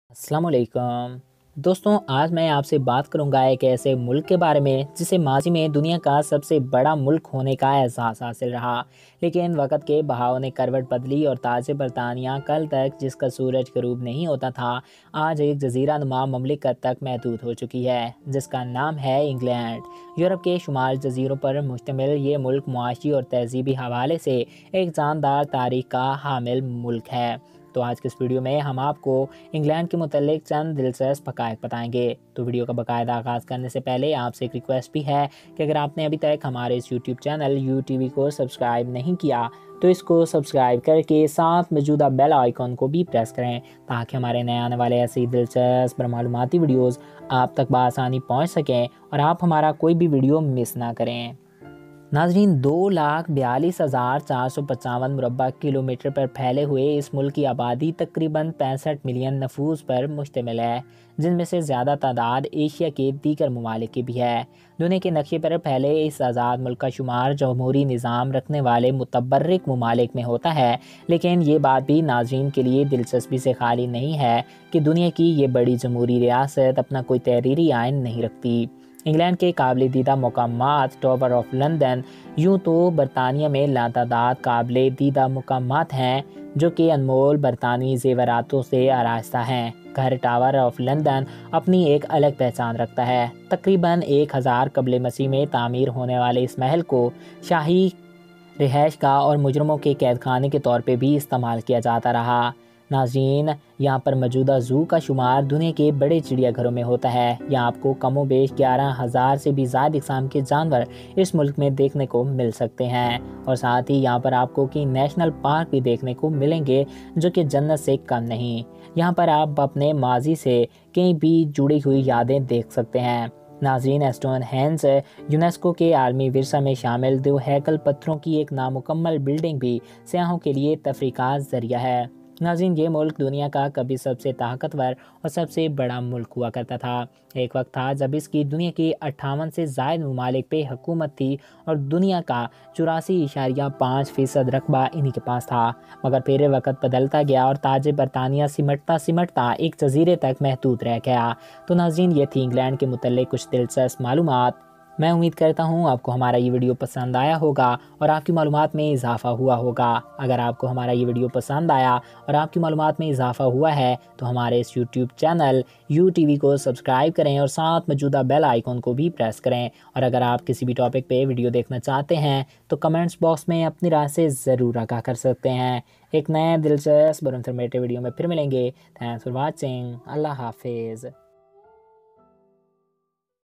السلام علیکم دوستوں، آج میں آپ سے بات کروں گا ایک ایسے ملک کے بارے میں جسے ماضی میں دنیا کا سب سے بڑا ملک ہونے کا احساس حاصل رہا، لیکن وقت کے بہاؤ نے کروٹ بدلی اور تاج برطانیہ کل تک جس کا سورج غروب نہیں ہوتا تھا، آج ایک جزیرہ نما مملکت تک محدود ہو چکی ہے جس کا نام ہے انگلینڈ۔ یورپ کے شمال جزیروں پر مشتمل یہ ملک معاشی اور تہذیبی حوالے سے ایک جاندار تاریخ کا حامل ملک ہے۔ تو آج کے اس ویڈیو میں ہم آپ کو انگلینڈ کے متعلق چند دلچسپ حقائق بتائیں گے۔ تو ویڈیو کا باقاعدہ آغاز کرنے سے پہلے آپ سے ایک ریکویسٹ بھی ہے کہ اگر آپ نے ابھی تک ہمارے اس YouTube channel U T V کو سبسکرائب نہیں کیا تو اس کو سبسکرائب کر کے ساتھ موجودہ بیل آئیکن کو بھی پریس کریں تاکہ ہمارے نئے آنے والے ایسی دلچسپ معلوماتی ویڈیوز آپ تک بآسانی پہنچ سکیں اور آپ ہمارا کوئی بھی ویڈیو مس نہ کریں۔ ناظرین، 2,42,455 مربع کلومیٹر پر پھیلے ہوئے اس ملک کی آبادی تقریباً 65 ملین نفوس پر مشتمل ہے، جن میں سے زیادہ تعداد ایشیا کے دیگر ممالک کی بھی ہے۔ دنیا کے نقشے پر پھیلے اس آزاد ملک کا شمار جمہوری نظام رکھنے والے متبرک ممالک میں ہوتا ہے، لیکن یہ بات بھی ناظرین کے لیے دلچسپی سے خالی نہیں ہے کہ دنیا کی یہ بڑی جمہوری ریاست اپنا کوئی تحریری آئین نہیں رکھتی۔ انگلینڈ کے قابل دیدہ مقامات ٹاور آف لندن یوں تو برطانیہ میں لاتعداد قابل دیدہ مقامات ہیں جو کہ انمول برطانوی زیوراتوں سے آراستہ ہیں۔ گھر ٹاور آف لندن اپنی ایک الگ پہچان رکھتا ہے۔ تقریباً 1000 قبل مسیح میں تعمیر ہونے والے اس محل کو شاہی رہائش گاہ اور مجرموں کے قید خانے کے طور پہ بھی استعمال کیا جاتا رہا۔ ناظرین، یہاں پر موجودہ زو کا شمار دنیا کے بڑے چڑیا گھروں میں ہوتا ہے۔ یہاں آپ کو کم و بیش 11,000 سے بھی زائد اقسام کے جانور اس ملک میں دیکھنے کو مل سکتے ہیں، اور ساتھ ہی یہاں پر آپ کو کئی نیشنل پارک بھی دیکھنے کو ملیں گے جو کہ جنت سے کم نہیں۔ یہاں پر آپ اپنے ماضی سے کہیں بھی جڑی ہوئی یادیں دیکھ سکتے ہیں۔ ناظرین، اسٹون ہینج یونیسکو کے عالمی ورثہ میں شامل 2 ہیکل پتھروں کی ایک نامکمل بلڈنگ بھی سیاحوں کے لیے تفریح کا ذریعہ ہے۔ ناظرین، یہ ملک دنیا کا کبھی سب سے طاقتور اور سب سے بڑا ملک ہوا کرتا تھا۔ ایک وقت تھا جب اس کی دنیا کے 58 سے زائد ممالک پہ حکومت تھی اور دنیا کا 84.5% رقبہ انہی کے پاس تھا، مگر پھر وقت بدلتا گیا اور تاج برطانیہ سمٹتا ایک جزیرے تک محدود رہ گیا۔ تو ناظرین، یہ تھی انگلینڈ کے متعلق کچھ دلچسپ معلومات۔ میں امید کرتا ہوں آپ کو ہمارا یہ ویڈیو پسند آیا ہوگا اور آپ کی معلومات میں اضافہ ہوا ہوگا۔ اگر آپ کو ہمارا یہ ویڈیو پسند آیا اور آپ کی معلومات میں اضافہ ہوا ہے تو ہمارے اس YouTube channel U T V کو سبسکرائب کریں اور ساتھ موجودہ بیل آئیکن کو بھی پریس کریں، اور اگر آپ کسی بھی ٹاپک پہ ویڈیو دیکھنا چاہتے ہیں تو کمنٹس باکس میں اپنی رائے سے ضرور آگاہ کر سکتے ہیں۔ ایک نئے دلچسپ اور انفارمیٹیو ویڈیو میں پھر ملیں گے۔ Thanks for watching. اللہ حافظ۔